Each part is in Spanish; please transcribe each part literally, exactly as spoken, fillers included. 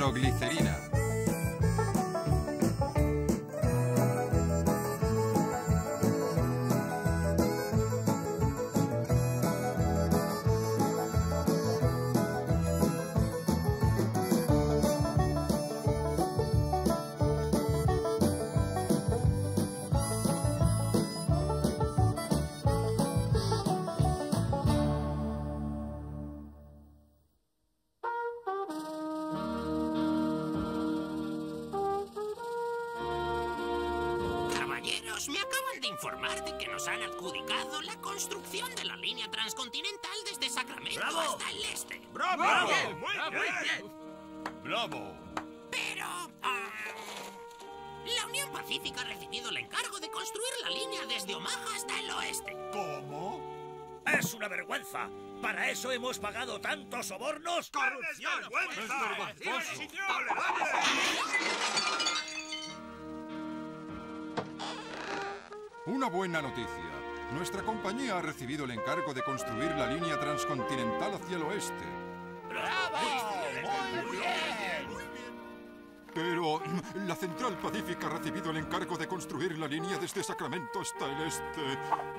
Nitroglicerina. Me acaban de informar de que nos han adjudicado la construcción de la línea transcontinental desde Sacramento ¡Bravo! hasta el este. ¡Bravo! ¡Bravo! ¡Muy ¡Bravo! bien! ¡Bravo! Pero... ah, la Unión Pacífica ha recibido el encargo de construir la línea desde Omaha hasta el oeste. ¿Cómo? ¡Es una vergüenza! ¿Para eso hemos pagado tantos sobornos? ¡Corrupción! ¡Es vergonzoso! Una buena noticia. Nuestra compañía ha recibido el encargo de construir la línea transcontinental hacia el oeste. ¡Bravo! ¡Muy bien! Pero la Central Pacífica ha recibido el encargo de construir la línea desde Sacramento hasta el este.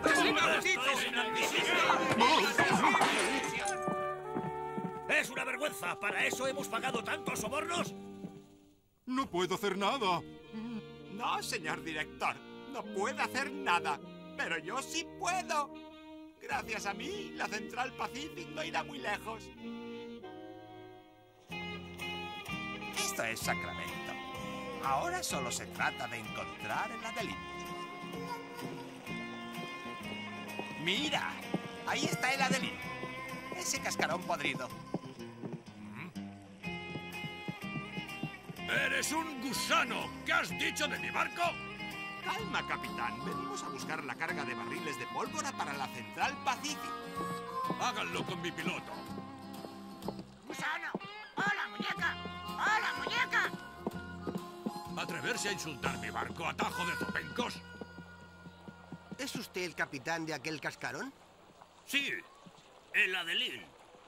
¡Es una vergüenza! ¿Para eso hemos pagado tantos sobornos? No puedo hacer nada. No, señor director. No puede hacer nada. Pero yo sí puedo. Gracias a mí, la Central Pacific no irá muy lejos. Esto es Sacramento. Ahora solo se trata de encontrar el Adeline. ¡Mira! Ahí está el Adeline. Ese cascarón podrido. ¡Eres un gusano! ¿Qué has dicho de mi barco? Calma, capitán. Venimos a buscar la carga de barriles de pólvora para la Central Pacific. Háganlo con mi piloto. ¡Gusano! ¡Hola, muñeca! ¡Hola, muñeca! ¿Atreverse a insultar mi barco, atajo de zopencos? ¿Es usted el capitán de aquel cascarón? Sí, el Adeline.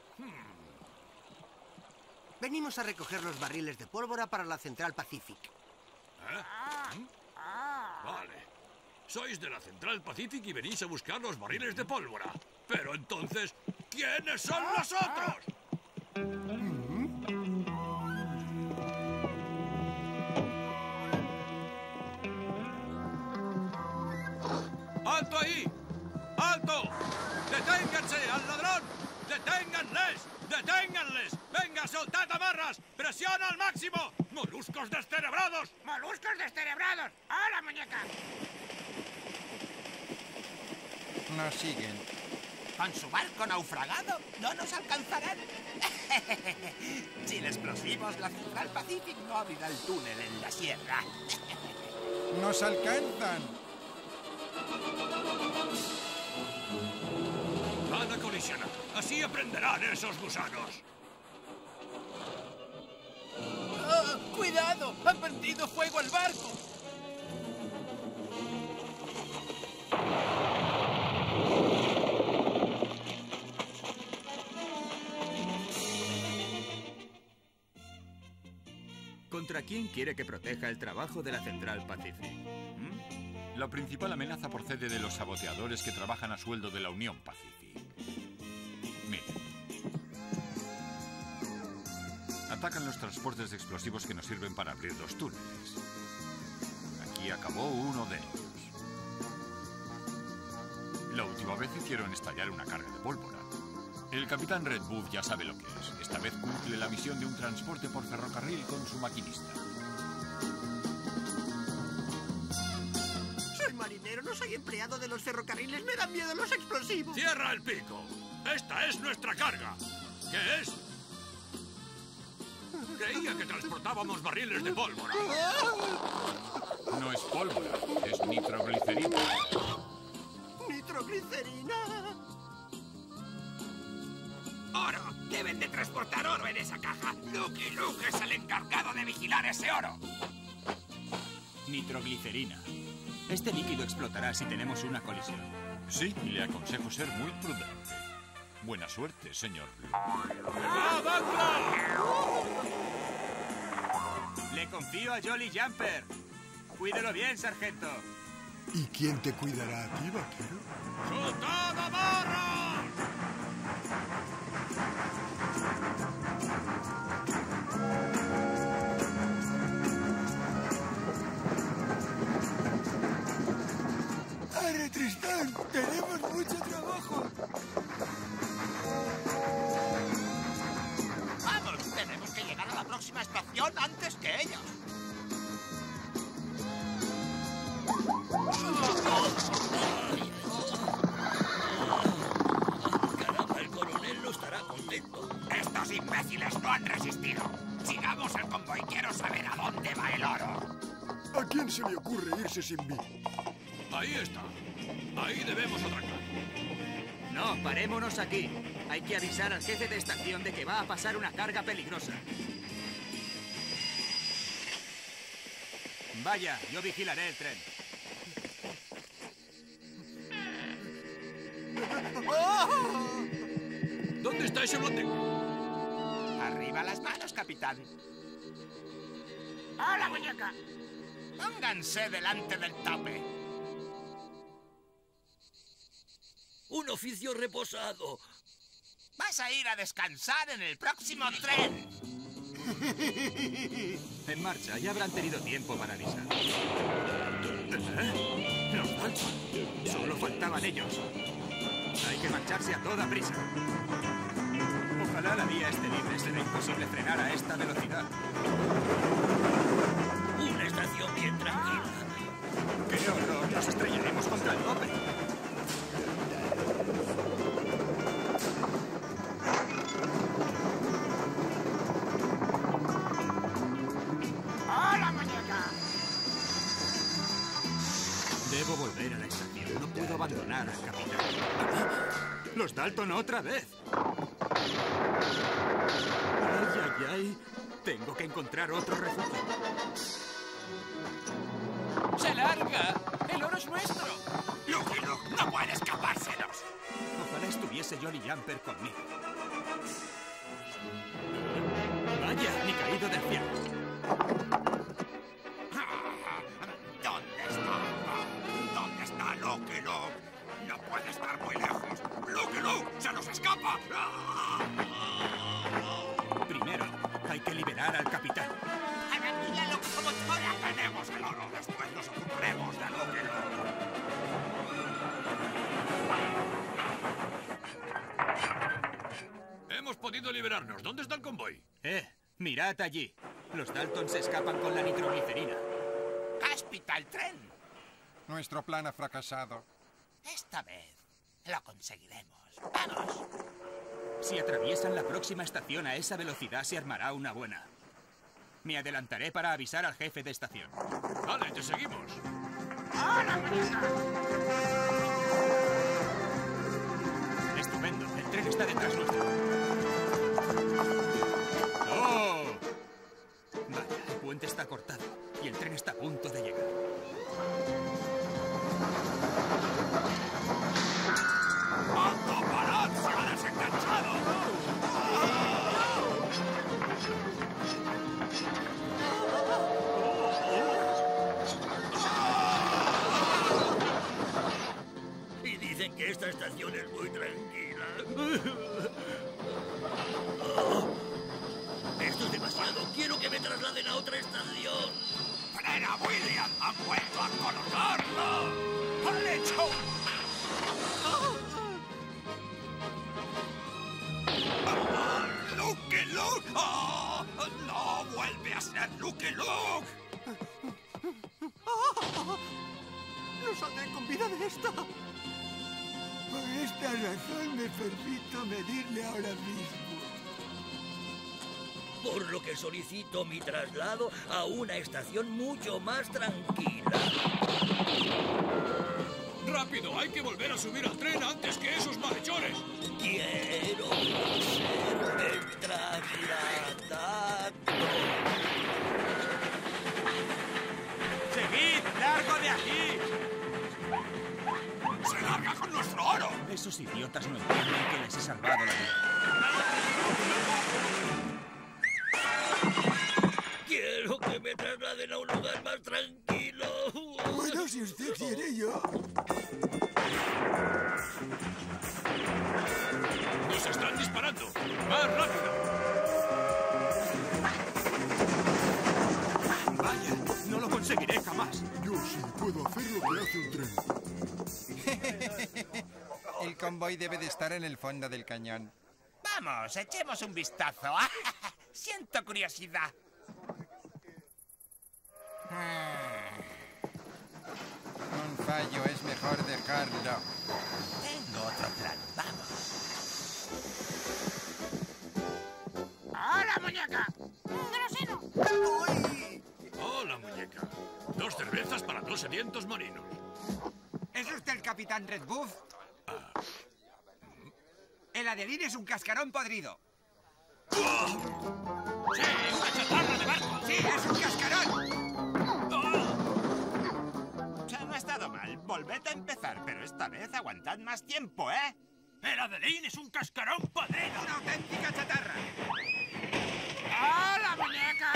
Venimos a recoger los barriles de pólvora para la Central Pacific. ¿Eh? ¿Mm? Vale. Sois de la Central Pacific y venís a buscar los barriles de pólvora. Pero entonces, ¿quiénes son nosotros? ¡Alto ahí! ¡Alto! ¡Deténganse al ladrón! ¡Deténganles! ¡Deténganles! ¡Venga, soltad amarras! ¡Presión al máximo! ¡Moluscos descerebrados! ¡Moluscos descerebrados! ¡Hola, muñeca! Nos siguen. ¿Con su barco naufragado? ¿No nos alcanzarán? Sin explosivos, la Central Pacific no abrirá el túnel en la sierra. ¡Nos alcanzan! Van a colisionar. Así aprenderán esos gusanos. ¡Oh, ¡cuidado! ¡Han perdido fuego al barco! ¿Contra quién quiere que proteja el trabajo de la Central Pacific? ¿Mm? La principal amenaza procede de los saboteadores que trabajan a sueldo de la Unión Pacífica. Miren. Atacan los transportes de explosivos que nos sirven para abrir los túneles. Aquí acabó uno de ellos. La última vez hicieron estallar una carga de pólvora. El capitán Red Bull ya sabe lo que es. Esta vez cumple la misión de un transporte por ferrocarril con su maquinista. Soy marinero, no soy empleado de los ferrocarriles. Me dan miedo los explosivos. ¡Cierra el pico! ¡Esta es nuestra carga! ¿Qué es? Creía que transportábamos barriles de pólvora. No es pólvora, es nitroglicerina. ¿Nitroglicerina? ¡Oro! Deben de transportar oro en esa caja. Lucky Luke es el encargado de vigilar ese oro. Nitroglicerina. Este líquido explotará si tenemos una colisión. Sí, y le aconsejo ser muy prudente. Buena suerte, señor. ¡Ah, Le confío a Jolly Jumper. Cuídelo bien, sargento. ¿Y quién te cuidará a ti, vaquero? ¡Soltad amarras! ¡Arre, Tristán! ¡Tenemos mucho trabajo! ¡Vamos! Tenemos que llegar a la próxima estación antes que ellos. Caramba, el coronel no estará contento. Estos imbéciles no han resistido. Sigamos el convoy. Quiero saber a dónde va el oro. ¿A quién se le ocurre irse sin mí? Ahí está. Ahí debemos atracar. No, parémonos aquí. Hay que avisar al jefe de estación de que va a pasar una carga peligrosa. Vaya, yo vigilaré el tren. ¿Dónde está ese blote? Arriba las manos, capitán. ¡Hola, muñeca! Pónganse delante del tope. Un oficio reposado. Vas a ir a descansar en el próximo tren. En marcha, ya habrán tenido tiempo para avisar. ¿Eh? Los Dalton. Solo faltaban ellos. Hay que marcharse a toda prisa. Ojalá la vía esté libre. Será imposible frenar a esta velocidad. Una estación bien tranquila. ¡Qué horror! Nos estrellaremos contra el tope. ¡Hola, muñeca! Debo volver a la estación. No puedo abandonar al capitán. ¡Los Dalton otra vez! ¡Ay, ay, ay! Tengo que encontrar otro refugio. ¡Se larga! ¡El oro es nuestro! Luke, Luke, no puede escapárselos. Ojalá estuviese Jolly Jumper conmigo. Vaya, mi caído del cielo. ¿Dónde está? ¿Dónde está Luke, Luke? No puede estar muy lejos. Luke, Luke, se nos escapa. Primero, hay que liberar al capitán. ¡Hagan la locomotora! Tenemos el oro. Después nos ocuparemos de Luke, Luke. Hemos podido liberarnos. ¿Dónde está el convoy? Eh, mirad allí. Los Dalton se escapan con la nitroglicerina. ¡Cáspita el tren! Nuestro plan ha fracasado. Esta vez lo conseguiremos. ¡Vamos! Si atraviesan la próxima estación a esa velocidad, se armará una buena. Me adelantaré para avisar al jefe de estación. Vale, te seguimos. ¡Hola, muñeca! Estupendo. El tren está detrás nuestro. ¡Oh! Vaya, el puente está cortado y el tren está a punto de llegar. ¡Alto, parad! ¡Se ha desenganchado! Y dicen que esta estación es muy tranquila. Esto es demasiado. Quiero que me trasladen a otra estación. ¡Frena, William! ¡Han vuelto a colocarlo! ¡Han hecho! ¡Ah! ¡Luke, Luke! ¡Oh! ¡No vuelve a ser Luke, Luke! ¡No saldré con vida de esta! Por esta razón me permito medirle ahora mismo. Por lo que solicito mi traslado a una estación mucho más tranquila. ¡Rápido! ¡Hay que volver a subir al tren antes que esos malhechores! Quiero ser trasladado. ¡Seguid! ¡Largo de aquí! ¡Se larga con nuestro oro! Esos idiotas no entienden que les he salvado la vida. Quiero que me ¡Nos están disparando! ¡Más rápido! Vaya, no lo conseguiré jamás. Yo sí puedo hacer lo que hace un tren. El convoy debe de estar en el fondo del cañón. Vamos, echemos un vistazo. Siento curiosidad. Un fallo, es mejor dejarlo. Tengo otro plan, vamos. ¡Hola, muñeca! ¡Grosero! ¡Hola, muñeca! Dos cervezas para dos sedientos marinos. ¿Es usted el capitán Red Buff? Ah. El Adeline es un cascarón podrido. ¡Sí! ¡Una chatarra de barco! ¡Sí, es un cascarón! Ya no ha estado mal. Volved a empezar, pero esta vez aguantad más tiempo, ¿eh? ¡El Adeline es un cascarón podrido! ¡Una auténtica chatarra! ¡Hola, muñeca!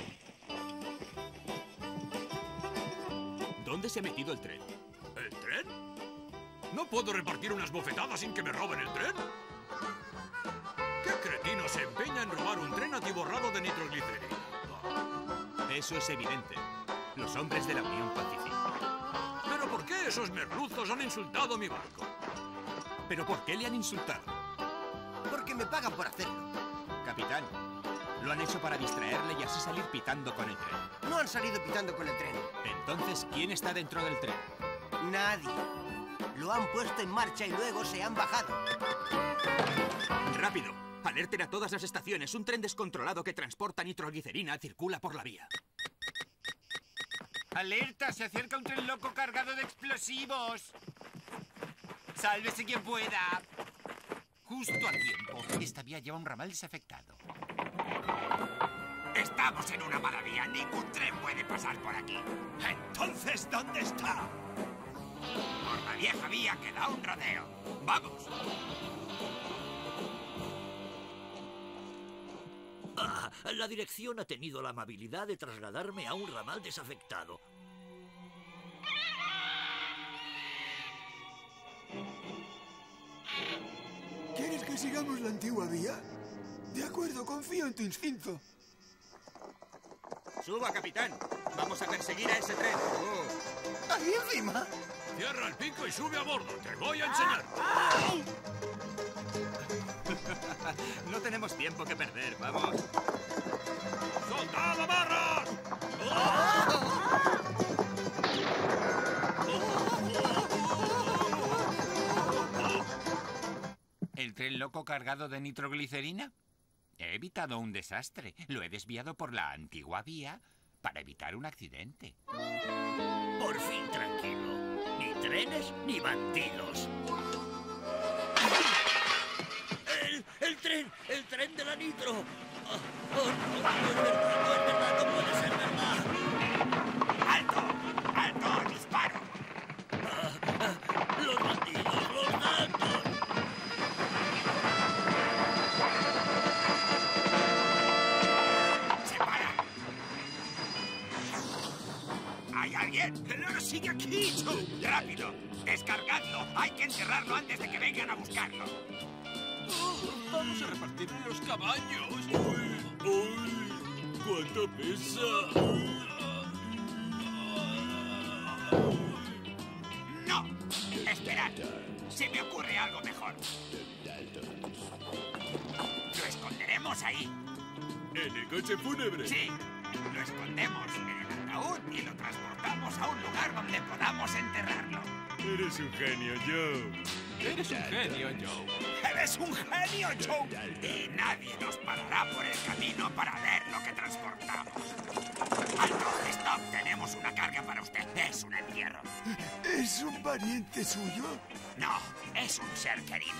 ¿Dónde se ha metido el tren? ¿El tren? ¿No puedo repartir unas bofetadas sin que me roben el tren? ¿Qué cretino se empeña en robar un tren atiborrado de nitroglicerina? Eso es evidente. Los hombres de la Unión Pacífica. ¿Pero por qué esos merluzos han insultado mi barco? ¿Pero por qué le han insultado? Porque me pagan por hacerlo. Capitán, lo han hecho para distraerle y así salir pitando con el tren. No han salido pitando con el tren. Entonces, ¿quién está dentro del tren? Nadie. Lo han puesto en marcha y luego se han bajado. ¡Rápido! Alerten a todas las estaciones. Un tren descontrolado que transporta nitroglicerina circula por la vía. ¡Alerta! Se acerca un tren loco cargado de explosivos. ¡Sálvese quien pueda! Justo a tiempo. Esta vía lleva un ramal desafectado. Estamos en una mala vía. Ningún tren puede pasar por aquí. Entonces, ¿dónde está? Por la vieja vía que da un rodeo. ¡Vamos! Ah, la dirección ha tenido la amabilidad de trasladarme a un ramal desafectado. ¿Quieres que sigamos la antigua vía? De acuerdo, confío en tu instinto. ¡Suba, capitán! Vamos a perseguir a ese tren. Oh. ¡Ahí encima! Cierra el pico y sube a bordo. Te voy a enseñar. No tenemos tiempo que perder, vamos. ¡Soltad amarras! ¿El tren loco cargado de nitroglicerina? He evitado un desastre. Lo he desviado por la antigua vía para evitar un accidente. Por fin tranquilo. Ni trenes ni bandidos. ¡El, el tren! ¡El tren de la nitro! Oh, oh, no, no es verdad, no es verdad, no puede ser verdad. ¡Alto! ¡Alto! ¡Disparo! Ah, ah, ¡los bandidos! ¡Los Dalton! ¡Se para! ¿Hay alguien? ¡El oro sigue aquí, Joe! ¡Rápido! ¡Descargadlo! ¡Hay que enterrarlo antes de que vengan a buscarlo! ¡Vamos a repartirle los caballos! ¡Uy! ¡Uy! ¡Cuánto pesa! ¡No! ¡Esperad! Se me ocurre algo mejor. Lo esconderemos ahí. ¿En el coche fúnebre? Sí. Lo escondemos en el ataúd y lo transportamos a un lugar donde podamos enterrarlo. Eres un genio, Joe. Eres un genio, Joe. ¡Eres un genio, Joe! Y nadie nos parará por el camino para ver lo que transportamos. ¡Alto! ¡Stop! Tenemos una carga para usted. Es un entierro. ¿Es un pariente suyo? No, es un ser querido.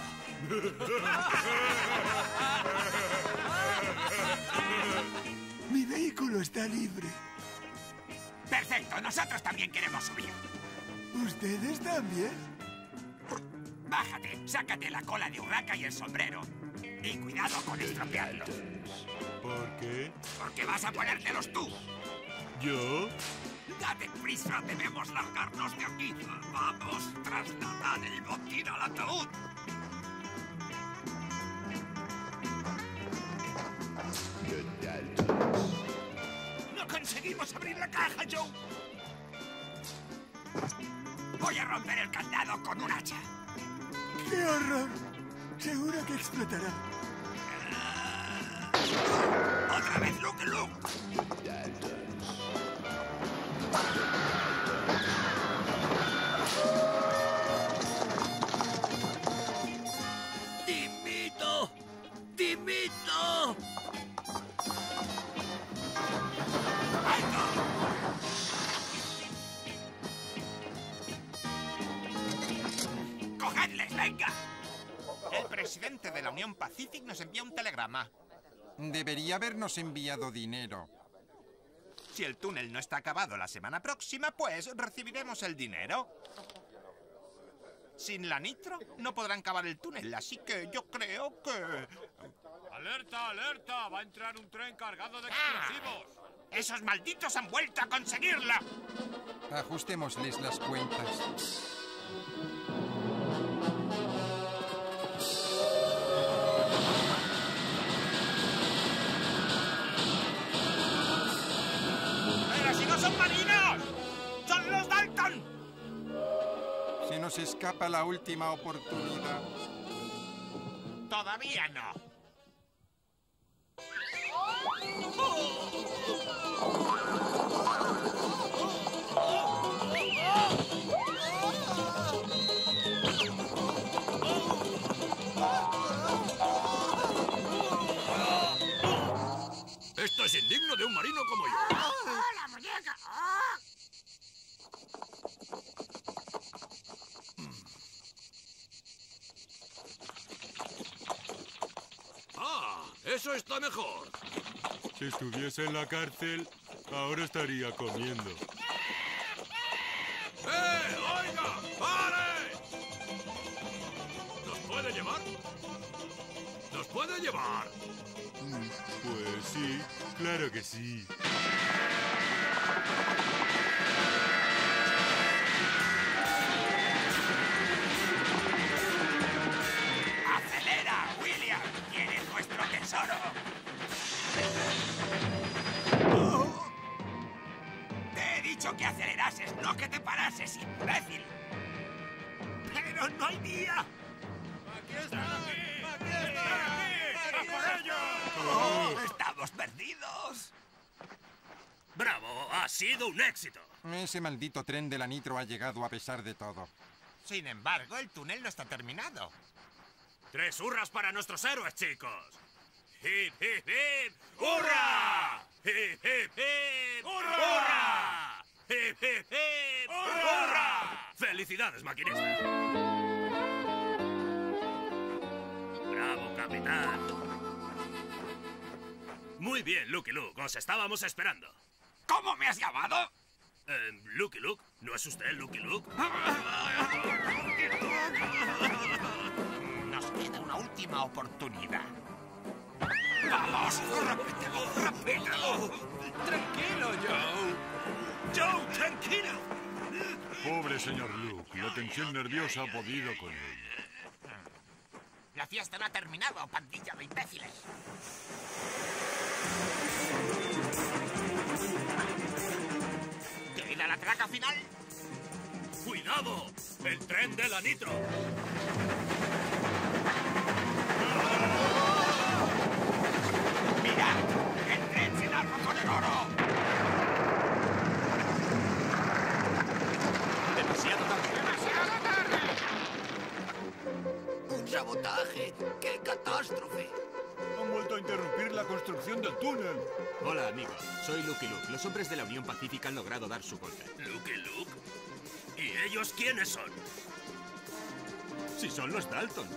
Mi vehículo está libre. Perfecto, nosotros también queremos subir. ¿Ustedes también? Bájate, sácate la cola de urraca y el sombrero. Y cuidado con estropearlos. ¿Por qué? Porque vas a ponértelos tú. ¿Yo? ¡Date prisa! ¡Debemos largarnos de aquí! ¡Vamos! ¡Trasladad el botín al ataúd! ¡No conseguimos abrir la caja, Joe! Voy a romper el candado con un hacha. ¡Qué horror! Seguro que explotará. ¡Otra vez, Luke Luke! ¡Dimito! ¡Dimito! ¡Cogedles, venga! El presidente de la Unión Pacific nos envía un telegrama. Debería habernos enviado dinero. Si el túnel no está acabado la semana próxima, pues recibiremos el dinero. Sin la nitro no podrán cavar el túnel, así que yo creo que... ¡Alerta, alerta! ¡Va a entrar un tren cargado de ¡Ah! explosivos! ¡Esos malditos han vuelto a conseguirla! Ajustémosles las cuentas. ¡Pero si no son marinos! ¡Son los Dalton! Se nos escapa la última oportunidad. Todavía no. Esto es indigno de un marino como yo. ¡Hola, muñeca! ¡Oh! ¡Ah! ¡Eso está mejor! Si estuviese en la cárcel, ahora estaría comiendo. ¡Eh! ¡Oiga! ¡Pare! ¿Nos puede llevar? ¿Nos puede llevar? Pues sí, claro que sí. ¡Acelera, William! ¡Tienes nuestro tesoro! ¡Oh! Te he dicho que acelerases, no que te parases, imbécil. ¡Pero no hay día! ¡Aquí están! ¡Aquí están! ¡A por ellos! ¡Oh! ¡Estamos perdidos! ¡Bravo! ¡Ha sido un éxito! Ese maldito tren de la nitro ha llegado a pesar de todo. Sin embargo, el túnel no está terminado. ¡Tres hurras para nuestros héroes, chicos! ¡Hip, hip, hip! ¡Hurra! ¡Hip, hip, hip! ¡Hurra! ¡Hip, hip, hip! ¡Hurra! ¡Felicidades, maquinista! ¡Bravo, capitán! Muy bien, Lucky Luke. Os estábamos esperando. ¿Cómo me has llamado? Eh, Lucky Luke. ¿No es usted Lucky Luke? Nos queda una última oportunidad. ¡Vamos! ¡Repítelo! ¡Repítelo! ¡Tranquilo, Joe! ¡Joe, tranquilo! Pobre señor Luke, la tensión nerviosa ha podido con él. La fiesta no ha terminado, pandilla de imbéciles. ¿Queda la traca final? ¡Cuidado! ¡El tren de la nitro! ¡Mira! ¡El tren se larga con el oro! ¡Demasiado tarde! ¡Demasiado tarde! ¡Un sabotaje! ¡Qué catástrofe! Han vuelto a interrumpir la construcción del túnel. Hola, amigos. Soy Lucky Luke. Los hombres de la Unión Pacífica han logrado dar su golpe. ¿Lucky Luke? ¿Y ellos quiénes son? Si son los Dalton.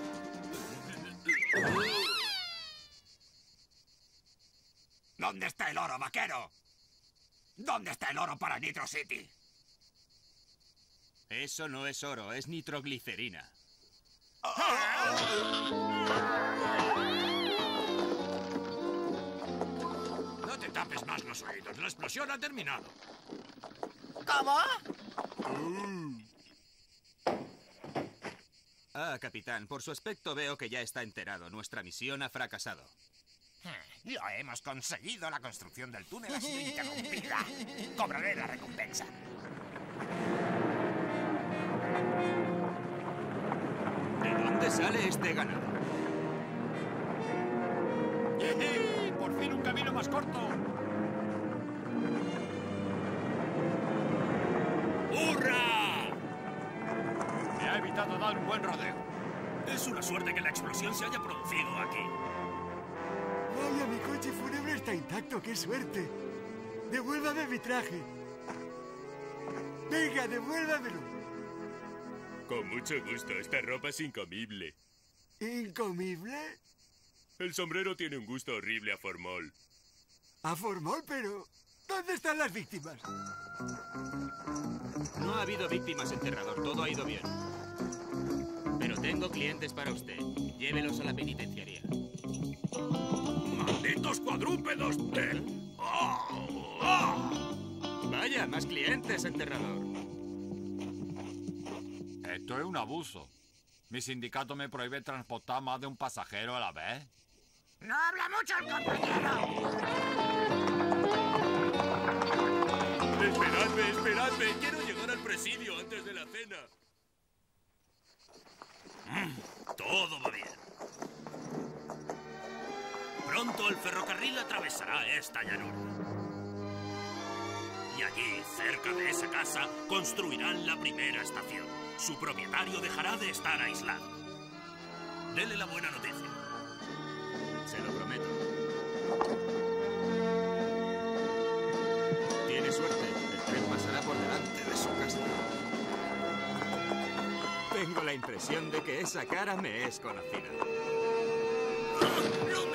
¿Dónde está el oro, vaquero? ¿Dónde está el oro para Nitro City? Eso no es oro, es nitroglicerina. No te tapes más los oídos. La explosión ha terminado. ¿Cómo? Ah, capitán, por su aspecto veo que ya está enterado. Nuestra misión ha fracasado. Lo hemos conseguido. La construcción del túnel ha sido interrumpida. Cobraré la recompensa. ¿De dónde sale este ganado? ¡Yejí! ¡Por fin un camino más corto! ¡Hurra! Me ha evitado dar un buen rodeo. Es una suerte que la explosión se haya producido aquí. Vaya, mi coche fúnebre está intacto. ¡Qué suerte! Devuélvame mi traje. Venga, devuélvamelo. Con mucho gusto. Esta ropa es incomible. ¿Incomible? El sombrero tiene un gusto horrible a formol. ¿A formol? Pero ¿dónde están las víctimas? No ha habido víctimas, enterrador. Todo ha ido bien. Pero tengo clientes para usted. Llévelos a la penitenciaría. ¡Malditos cuadrúpedos! ¿Eh? ¡Oh! ¡Oh! Vaya, más clientes, enterrador. Esto es un abuso. Mi sindicato me prohíbe transportar más de un pasajero a la vez. ¡No habla mucho el compañero! ¡Esperadme, esperadme! ¡Quiero llegar al presidio antes de la cena! Mm, todo va bien. Pronto el ferrocarril atravesará esta llanura. Y allí, cerca de esa casa, construirán la primera estación. Su propietario dejará de estar aislado. Dele la buena noticia. Se lo prometo. Tiene suerte. El tren pasará por delante de su casa. Tengo la impresión de que esa cara me es conocida. ¡No